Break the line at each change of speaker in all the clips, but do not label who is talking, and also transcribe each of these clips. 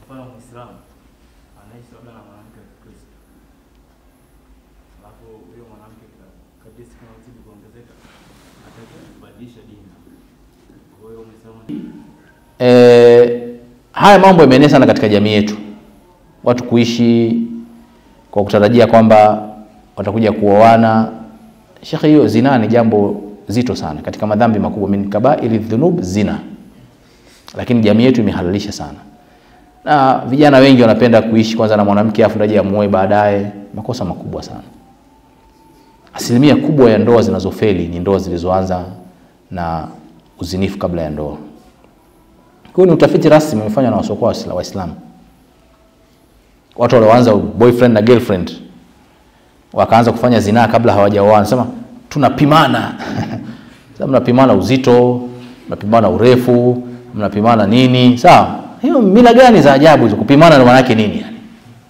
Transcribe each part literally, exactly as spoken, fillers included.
mfano Muislamu anaishi labda na mwanamke wa Kristo. Alafu huyo mwanamke kadri siku inazidi kuongezeka atakiwa kubadilisha dini. Kwa hiyo Muislamu
eh haya mambo yameenea sana katika jamii yetu. Watu kuishi kwa kutarajia kwamba watakuja kuoana. Sheikh, hiyo zina ni jambo zito sana katika madhambi makubwa, min kaba'iri dhunub zina. Lakini jamii yetu imehalalisha sana. Na vijana wengi wanapenda kuishi kwanza na mwanamke afu ndaje amuoe baadaye, makosa makubwa sana. Asilimia kubwa ya ndoa zinazofeli ni ndoa zilizoanza na uzinifu kabla ya ndoa. Kwa ni utafiti rasmi umefanywa na wasokoa wa Waislamu. Watu walioanza boyfriend na girlfriend wakaanza kufanya zinaa kabla hawajaoana, sema tunapimana. Sasa mnapimana uzito, mnapimana urefu, mnapimana nini? Sawa? Hiyo mila gani za ajabu hizo? Kupimana na maana yake nini yani?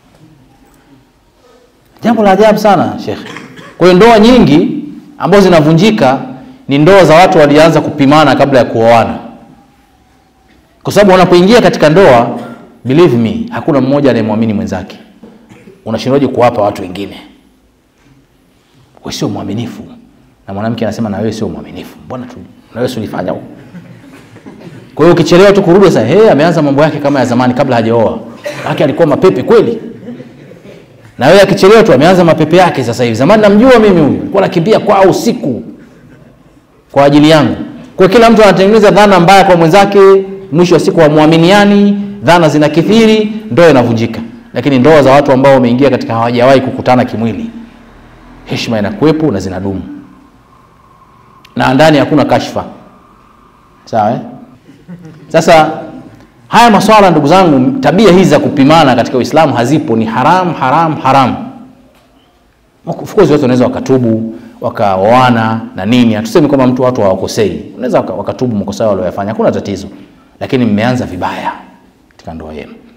Jambo la ajabu sana, Sheikh. Kwa hiyo ndoa nyingi ambazo zinavunjika ni ndoa za watu walianza kupimana kabla ya kuoana. Kwa sababu wanapoingia katika ndoa, believe me, hakuna mmoja anayemwamini mwenzake. Unashindwaje kuwapa watu wengine? Wewe sio muaminifu. Na mwanamke anasema na wewe sio muaminifu. Mbona tu na wewe ulifanya huko? Kwa hiyo ukichelewa tu kurudi sasa, hey, ameanza mambo yake kama ya zamani kabla hajaoa. Yake alikuwa mapepe kweli. Na wewe akichelewa tu ameanza mapepe yake sasa hivi. Zamani namjua mimi huyu. Alikuwa anakimbia kwa usiku kwa ajili yangu. Kwa kila mtu anatengeneza dhana mbaya kwa mwenzake, mwisho wa siku hamuaminiani, dhana zinakithiri, ndoa inavunjika. Lakini ndoa za watu ambao wameingia katika hawajawahi kukutana kimwili, heshima inakuepo na zinadumu. Na ndani hakuna kashfa. Sawa eh? Sasa haya maswala ndugu zangu, tabia hizi za kupimana katika Uislamu hazipo, ni haram haram haram. Of course watu wanaweza wakatubu, wakaoana na nini. Hatusemi kwamba mtu watu hawakosei. Unaweza wakatubu makosa yao waliyofanya, hakuna tatizo. Lakini mmeanza vibaya katika ndoa yenu.